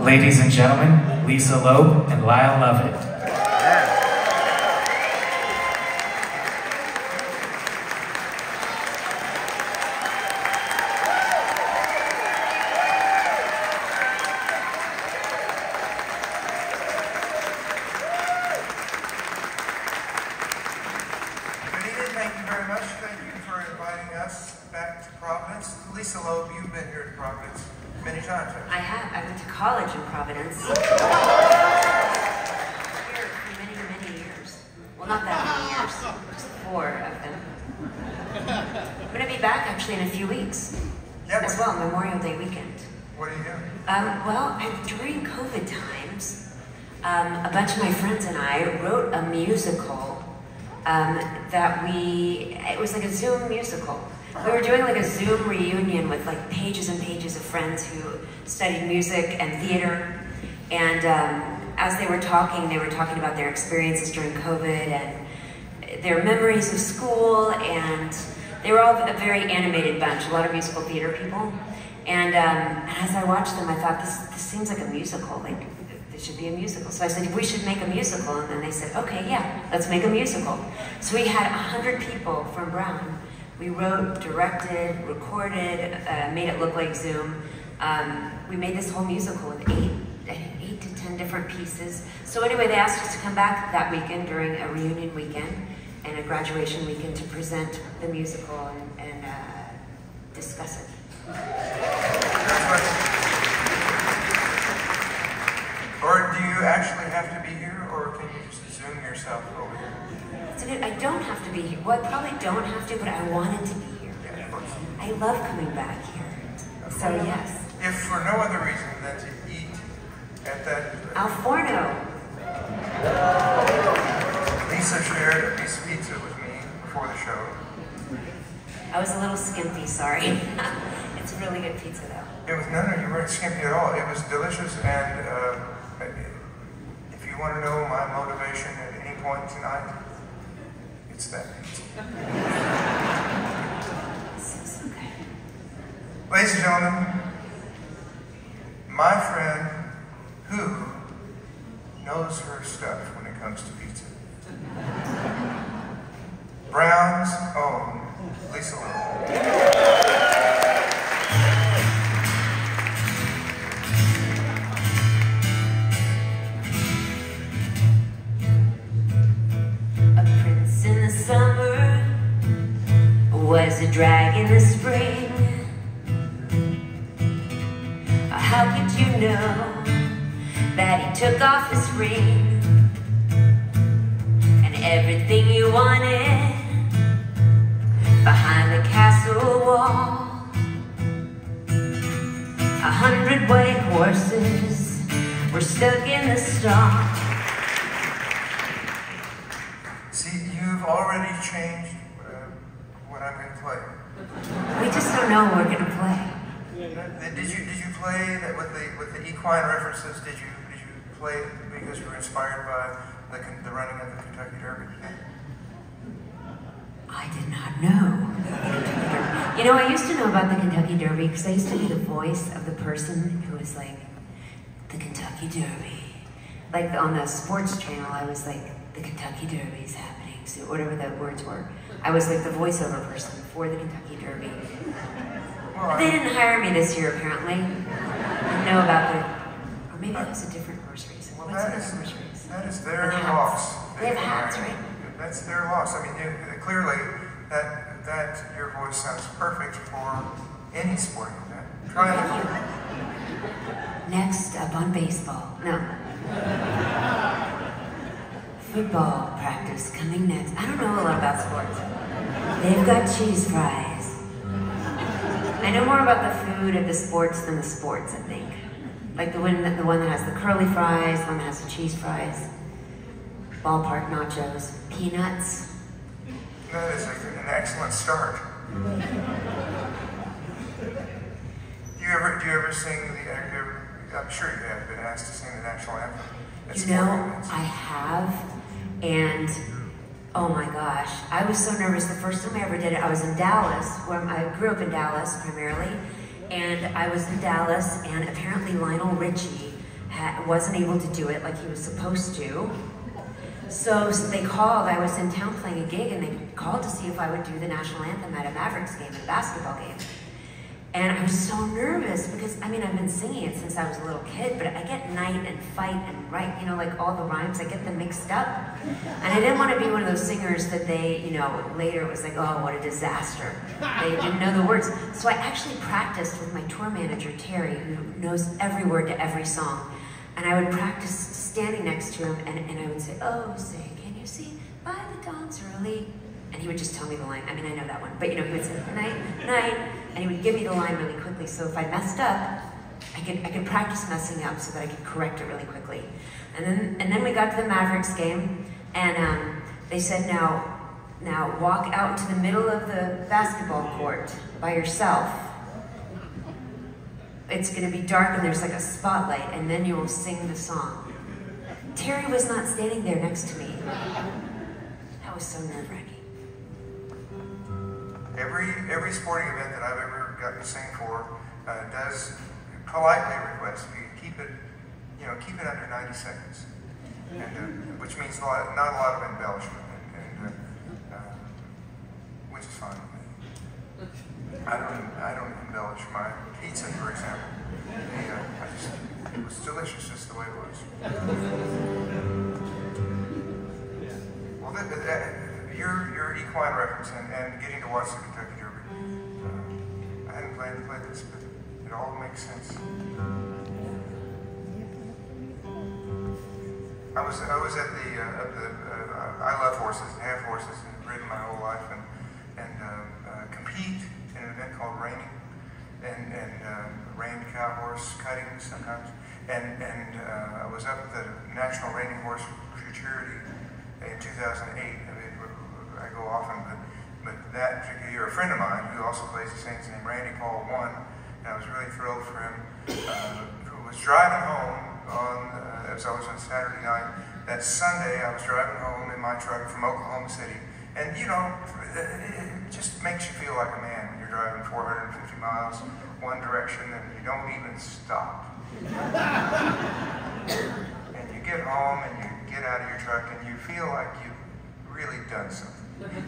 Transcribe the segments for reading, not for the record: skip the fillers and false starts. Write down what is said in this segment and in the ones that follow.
Ladies and gentlemen, Loeb and Lyle Lovett. Thank you very much. Thank you for inviting us back to Providence. Loeb, you've been here to Providence many times. I have. I went to college in Providence. Here for many, many years. Well, not that many years, just 4 of them. I'm going to be back actually in a few weeks as well, Memorial Day weekend. What are you doing? Well, during COVID times, a bunch of my friends and I wrote a musical it was like a Zoom musical. We were doing like a Zoom reunion with like pages and pages of friends who studied music and theater. And as they were talking about their experiences during COVID and their memories of school, and they were all a very animated bunch, a lot of musical theater people. And as I watched them, I thought, this seems like a musical, like it should be a musical. So I said, we should make a musical. And then they said, okay, yeah, let's make a musical. So we had 100 people from Brown. We wrote, directed, recorded, made it look like Zoom. We made this whole musical with 8 to 10 different pieces. So anyway, they asked us to come back that weekend during a reunion weekend and a graduation weekend to present the musical and discuss it. Or do you actually have to be here, or can you just Zoom yourself over here? I don't have to be here. Well, I probably don't have to, but I wanted to be here. Yeah, of course. I love coming back here. So yes. If for no other reason than to eat at that... Al forno. Lisa shared a piece of pizza with me before the show. I was a little skimpy, sorry. It's a really good pizza, though. It was, no, you weren't skimpy at all. It was delicious, and if you want to know my motivation at any point tonight, it's that pizza. This is okay. Ladies and gentlemen, my friend who knows her stuff when it comes to pizza. Brown's own Loeb. Was a drag in the spring. How could you know that he took off his ring and everything you wanted behind the castle wall? 100 white horses were stuck in the stall. See, you've already changed what I'm going to play. We just don't know what we're going to play. Did you play that with the equine references? Did you play it because you were inspired by the running of the Kentucky Derby? I did not know. You know, I used to know about the Kentucky Derby because I used to be the voice of the person who was like, the Kentucky Derby. Like on the sports channel, I was like, the Kentucky Derby is happening. So whatever the words were. I was like the voiceover person for the Kentucky Derby. But they didn't hire me this year, apparently. I didn't know about the... Or maybe that was a different horse race. Well, What's another horse race? That is their loss. They have hats, right? That's their loss. I mean, clearly, that your voice sounds perfect for any sporting event. Try it. Next up on baseball. No. Football practice coming next. I don't know a lot about sports. They've got cheese fries. I know more about the food of the sports than the sports, I think. Like the one that has the curly fries, the one that has the cheese fries, ballpark nachos, peanuts. That is an excellent start. Do you ever sing I'm sure you have been asked to sing the national anthem. You know, I have, and oh my gosh, I was so nervous the first time I ever did it. I was in Dallas, where I grew up in Dallas primarily, and I was in Dallas, and apparently Lionel Richie wasn't able to do it like he was supposed to. So they called, I was in town playing a gig, and they called to see if I would do the national anthem at a Mavericks game, a basketball game. And I was so nervous because, I mean, I've been singing it since I was a little kid, but I get night and fight and write, you know, like all the rhymes, I get them mixed up. And I didn't want to be one of those singers that they, you know, later it was like, oh, what a disaster. They didn't know the words. So I actually practiced with my tour manager, Terry, who knows every word to every song. And I would practice standing next to him, and I would say, oh, say, can you see by the dawn's early? And he would just tell me the line. I mean, I know that one, but you know, he would say, night, night, and he would give me the line really quickly, so if I messed up, I could practice messing up so that I could correct it really quickly. And then we got to the Mavericks game, and they said, now walk out into the middle of the basketball court by yourself. It's gonna be dark and there's like a spotlight, and then you will sing the song. Terry was not standing there next to me. That was so nerve-wracking. Every sporting event that I've ever gotten to sing for does politely request you keep it, you know, keep it under 90 seconds, and which means not a lot of embellishment, which is fine with me. I don't embellish my pizza, for example. It was delicious just the way it was. Well, your equine reference and getting to watch the Kentucky Derby. I hadn't planned to play this, but it all makes sense. I was at I love horses and have horses and ridden my whole life and compete in an event called reining and reined cow horse cutting sometimes. And I was up at the National Reining Horse Futurity in 2008. I mean, I go often, but that particular year, a friend of mine who also plays the Saints named Randy Paul won, and I was really thrilled for him. Who was driving home on, it was always on Saturday night. That Sunday, I was driving home in my truck from Oklahoma City, and you know, it just makes you feel like a man when you're driving 450 miles one direction and you don't even stop. And you get home and you get out of your truck and you feel like you've really done something.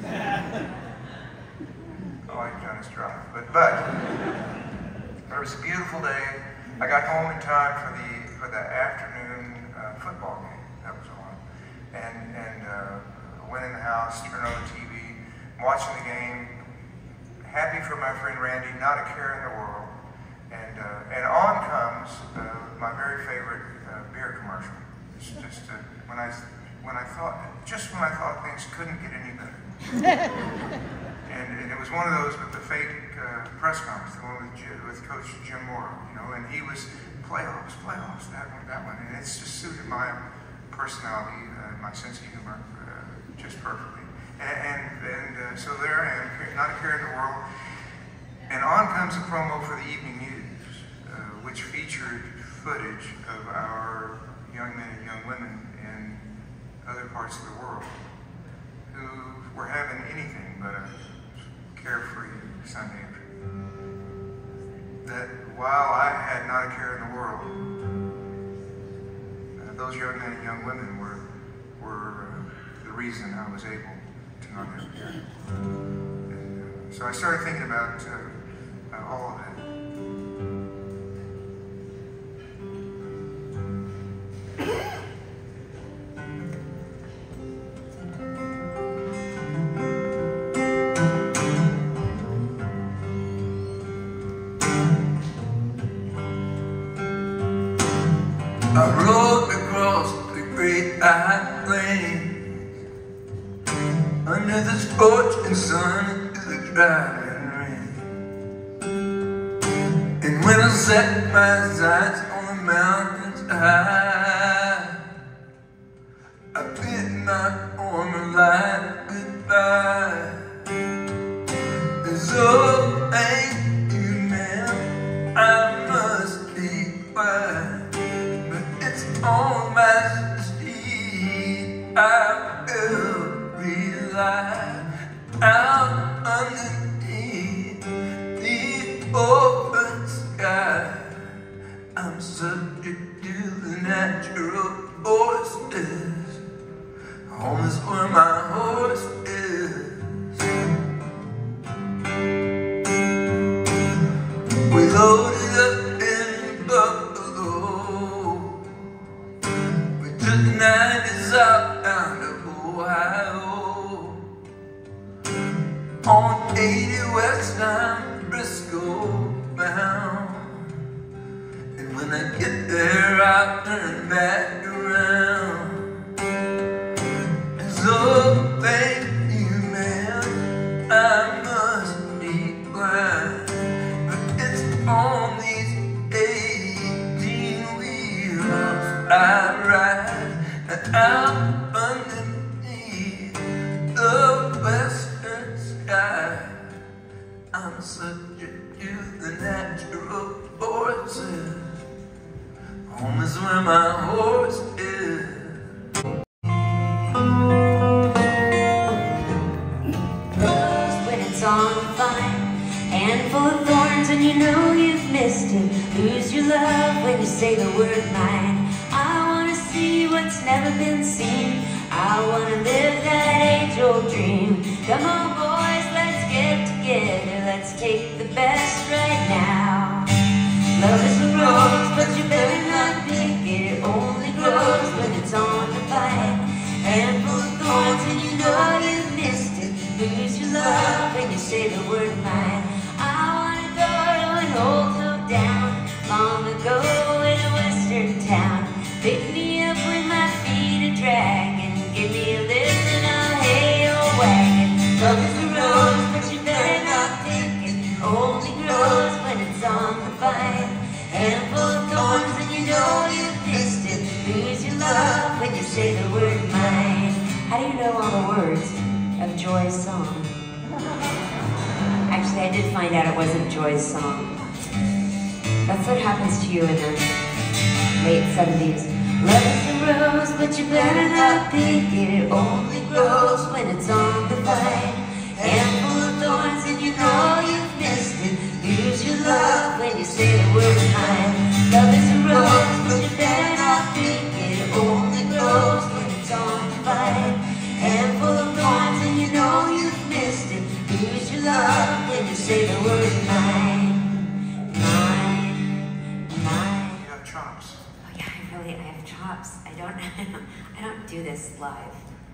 All you've done is drive. But it was a beautiful day. I got home in time for the afternoon football game that was on, and went in the house, turned on the TV, watching the game. Happy for my friend Randy, not a care in the world. And on comes my very favorite beer commercial. It's just when I thought things couldn't get any better. and it was one of those with the fake press conference, the one with Coach Jim Morrow, you know, and he was playoffs, that one, and it's just suited my personality, my sense of humor, just perfectly. And so there I am, not a care in the world. And on comes a promo for the evening news, which featured footage of our young men and young women in other parts of the world who were having anything but a carefree Sunday afternoon. That while I had not a care in the world, those young men and young women were the reason I was able to not have a care. And so I started thinking about all of that. I rode across the great plains under the scorching sun to the driving rain. And when I set my sights on the mountains high, I bid my former life goodbye. So thank you, ma'am, I must be quiet. On my street, I will rely out underneath the open sky. I'm subject to the natural voices. Home is where my horse is. We loaded up in Buffalo. We took the 90s out down to Ohio. On 80 West I'm Briscoe bound. And when I get there I'll turn back around. So thank you, man, I must be blind, but it's on these 18 wheels I ride, and out underneath the western sky. I'm subject to the natural forces. Home is where my horse is. When it's on the vine, handful of thorns and you know you've missed it. Lose your love when you say the word mine. I wanna see what's never been seen. I wanna live that age-old dream. Come on boys, let's get together. Let's take the best right now. Love is a rose, but you better not pick it. It only grows when it's on the vine. Handful of thorns and you know you've missed it. Lose your love when you say the word mine. I wanna go to an old hoedown long ago in a western town. Pick me up when my feet are dragging. Give me a lift and I'll hay a wagon. Love is a rose, but you better not take it. Only grows when it's on the vine. Handful of thorns and you know you've missed it. Lose your love when you say the word mine. How do you know all the words of Joy's song? Actually, I did find out it wasn't Joy's song. That's what happens to you in the late 70s. Love is a rose, but you better not pick it. It only grows when it's on the vine. Handful of thorns and you know you've missed it. Lose your love when you say the word mine. Love is a rose, but you better not pick it. It only grows when it's on the vine. Handful of thorns and you know you've missed it. Lose your love when you say the word mine. Mine, mine. You have chops. Oh yeah, I have chops. I don't do this live.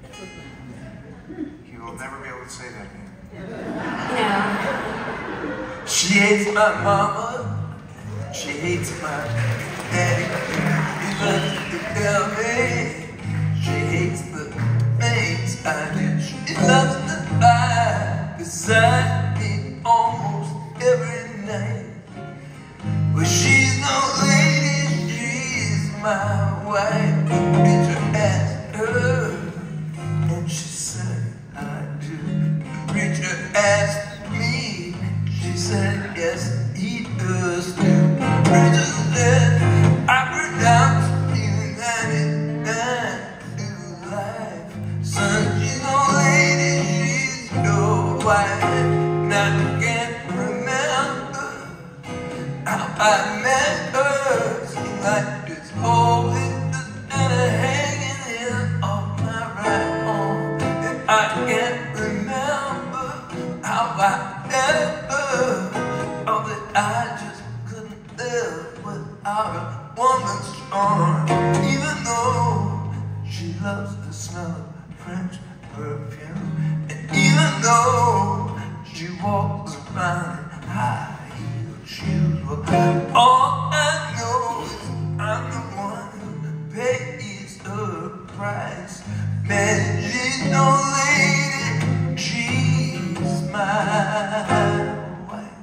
You will never be able to say that again. You know, She hates my mama, she hates my daddy. He loves to tell me she hates the things I do. She loves to lie beside me almost every night. Well, she's no lady, she's my wife. Preacher asked her, and she said, I do. Preacher asked me, she said, yes, he does too. Preacher said, I pronounce you 99 to life. Son, she's no lady, she's your wife. And I can't remember how I met her. Seems like this whole is hanging here off my right arm. And I can't remember how I met her. Oh, that I just couldn't live without a woman's charm. Even though she loves the smell of French perfume, and even though she walks around in high-heeled shoes, well, all I know is I'm the one who pays her price. Man, she's no lady, she's my wife.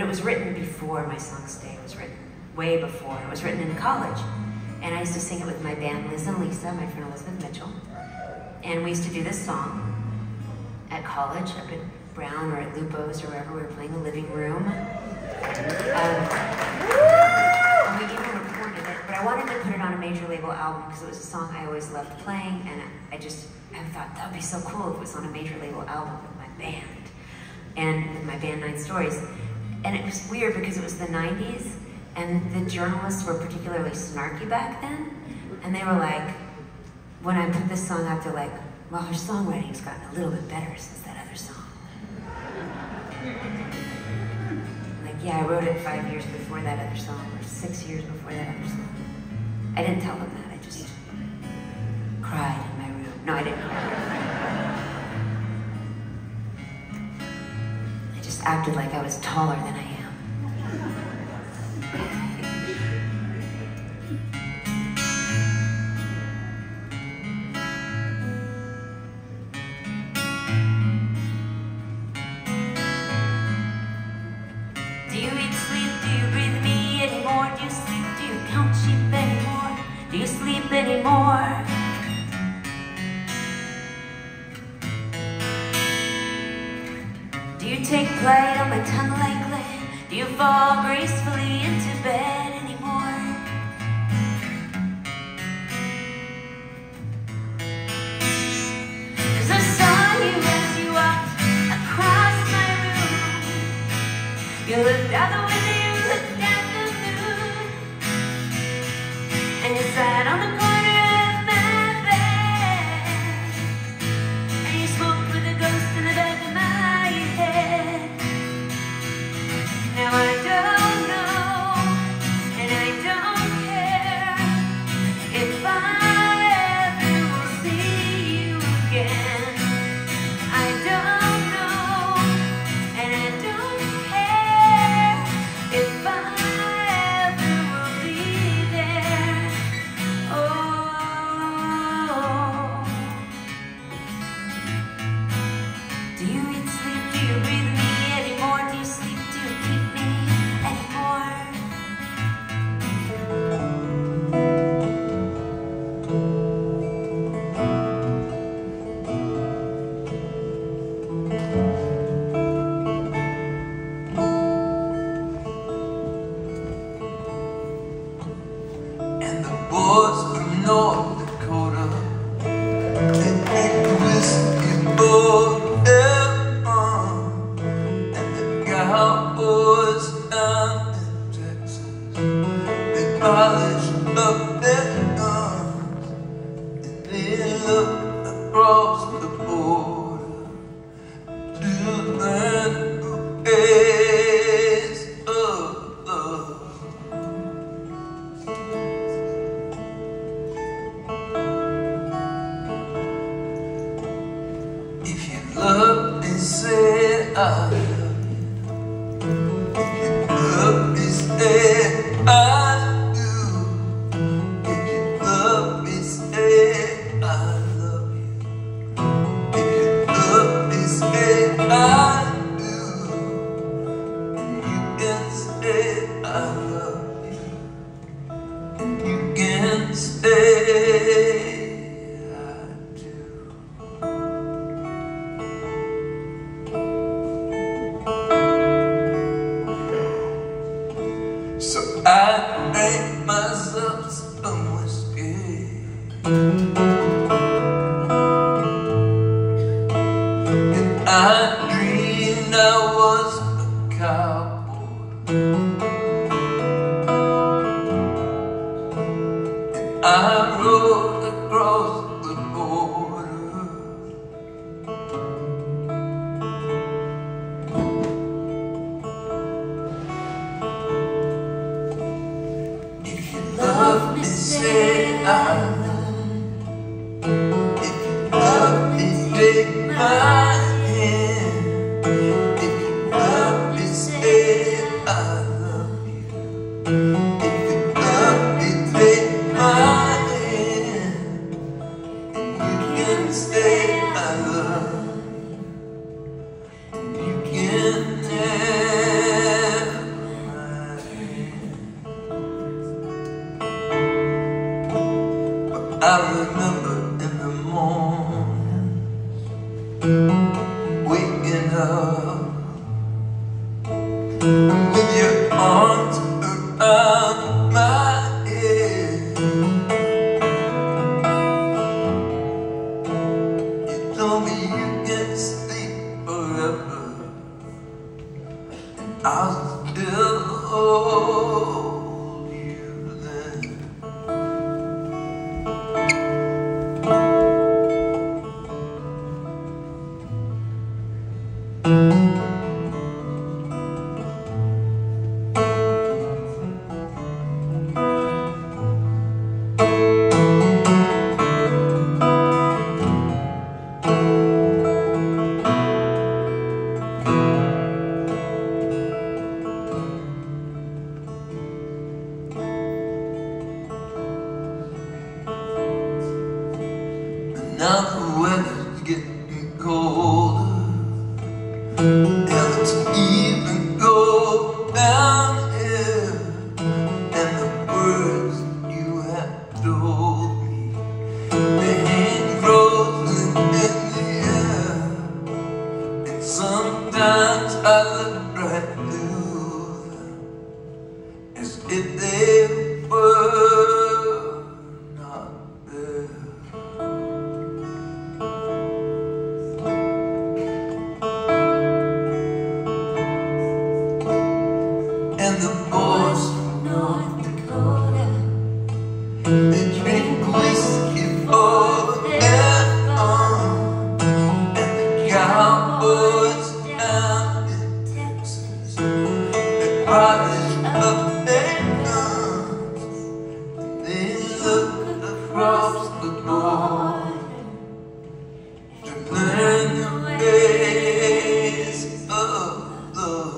it was written before my song Stay was written, way before. It was written in college. And I used to sing it with my band, Liz and Lisa, my friend Elizabeth Mitchell. And we used to do this song at college, up at Brown or at Lupo's or wherever we were playing, the living room. And we even recorded it, but I wanted to put it on a major label album because it was a song I always loved playing, and I thought that would be so cool if it was on a major label album with my band, and with my band 9 Stories. And it was weird because it was the 90s, and the journalists were particularly snarky back then, and they were like, when I put this song out, they're like, well, her songwriting's gotten a little bit better since that other song. Like, yeah, I wrote it 5 years before that other song, or 6 years before that other song. I didn't tell them that, I just cried in my room. No, I didn't cry. I just acted like I was taller than I am. Do you eat, sleep, do you breathe me anymore? Do you sleep, do you count sheep anymore? Do you sleep anymore? Do you take flight on my tongue like lead? Do you fall gracefully into bed anymore? Cause I saw you as you walked across my room. You looked out the window, you looked at the moon, and you sat on the corner of my bed, and you smoked with a ghost in the back of my head. Now I don't know, and I don't care if I ever will see you again. I don't know, and I don't care if I ever will be there. Oh, do you eat, sleep, do you breathe me anymore? Do you sleep, do you keep me anymore? And the boys from North Dakota, they ain't whiskey forever. And the cowboys down in Texas, they polish up their guns, and they look across the border to learn who is love. If you love me, say I love you. If you love me, say I do. If you love me, say I love you. If you love me, say I do. And you can say I love you. And you can say I do. So I drank myself some whiskey, and I dreamed I was a cowboy, and I rode across the border. If you love me, say I love you. If you love me, take my hand. If you love me, say I love you. If you love me, take my hand. And you can say I love you. And you can never with your arms around my head. You told me you can sleep forever, and I'll still hold you then. Now the weather's getting colder, and it's even cold down here. And the words you have told me, they hang frozen in the air. And sometimes I look right through them as if they were not there. And the boys from North Dakota, they drink whiskey for their fun. And the cowboys down in Texas, they polish up their guns, and they look across the border to learn the ways of love.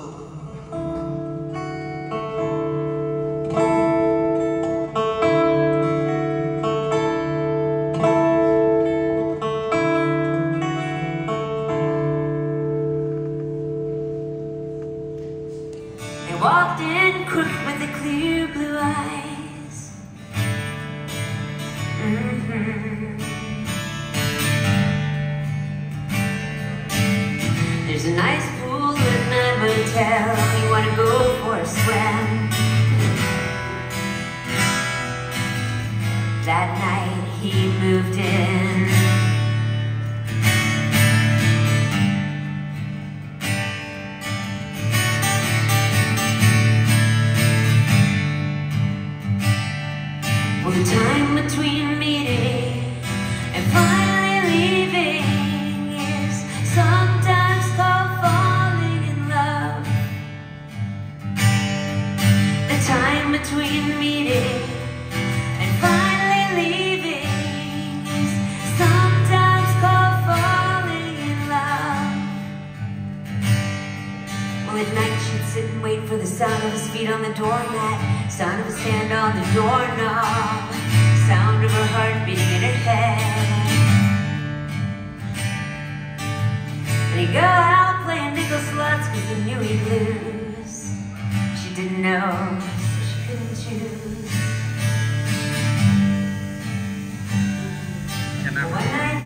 They walked in crooked with the clear blue eyes. There's a nice pool at night motel. You wanna go for a swim? That night he moved in. Well, the time between meeting and finally leaving is sometimes called falling in love. The time between meeting and finally leaving is sometimes called falling in love. Well, at night she'd sit and wait for the sound of his feet on the doormat, sound of his hand on the doorknob, sound of her heart beating in her head. And he'd go out playing nickel slots 'cause he knew he'd lose. She didn't know, so she couldn't choose.